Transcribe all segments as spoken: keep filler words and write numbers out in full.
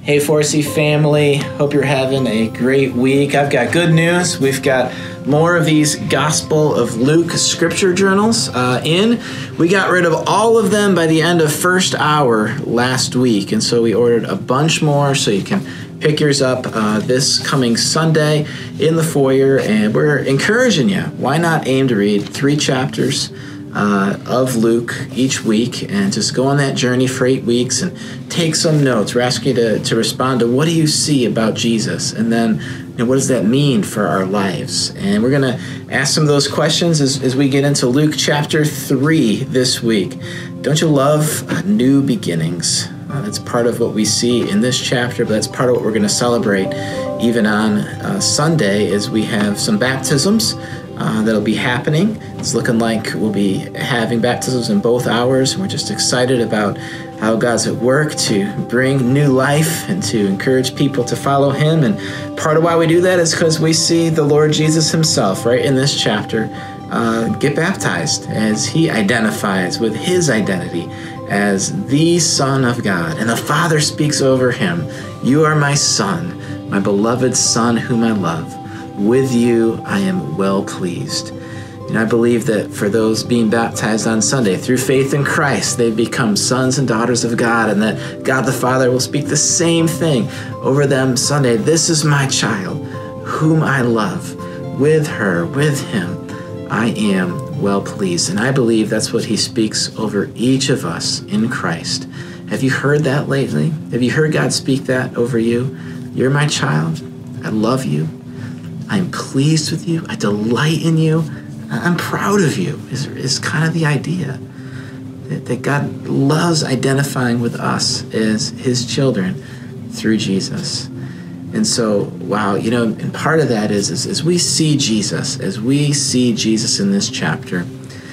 Hey, Forsey family. Hope you're having a great week. I've got good news. We've got more of these Gospel of Luke scripture journals uh, in. We got rid of all of them by the end of first hour last week, and so we ordered a bunch more so you can pick yours up uh, this coming Sunday in the foyer, and we're encouraging you. Why not aim to read three chapters Uh, of Luke each week and just go on that journey for eight weeks and take some notes. We're asking you to, to respond to what do you see about Jesus, and then you know, what does that mean for our lives? And we're going to ask some of those questions as, as we get into Luke chapter three this week. Don't you love uh, new beginnings? Uh, that's part of what we see in this chapter, but that's part of what we're going to celebrate even on uh, Sunday as we have some baptisms Uh, that'll be happening. It's looking like we'll be having baptisms in both hours, and we're just excited about how God's at work to bring new life and to encourage people to follow Him. And part of why we do that is because we see the Lord Jesus Himself right in this chapter uh, get baptized as He identifies with His identity as the Son of God. And the Father speaks over Him, "You are my Son, my beloved Son whom I love. With you I am well pleased." And I believe that for those being baptized on Sunday, through faith in Christ, they become sons and daughters of God, and that God the Father will speak the same thing over them Sunday. "This is my child, whom I love. With her, with him, I am well pleased." And I believe that's what He speaks over each of us in Christ. Have you heard that lately? Have you heard God speak that over you? "You're my child. I love you. I'm pleased with you. I delight in you. I'm proud of you," is, is kind of the idea. That, that God loves identifying with us as His children through Jesus. And so, wow, you know, and part of that is, is as we see Jesus, as we see Jesus in this chapter,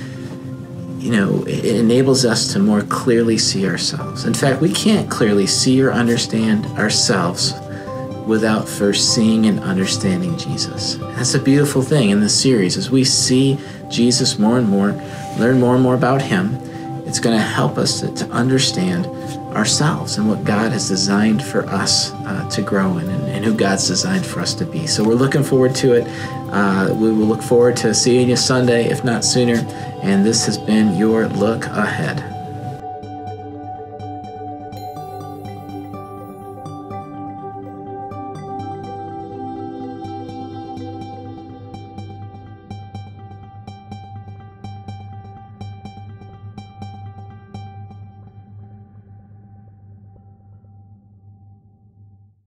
you know, it, it enables us to more clearly see ourselves. In fact, we can't clearly see or understand ourselves without first seeing and understanding Jesus. That's a beautiful thing in this series. As we see Jesus more and more, learn more and more about Him, it's going to help us to, to understand ourselves and what God has designed for us uh, to grow in, and, and who God's designed for us to be. So we're looking forward to it. Uh, we will look forward to seeing you Sunday, if not sooner. And this has been your Look Ahead.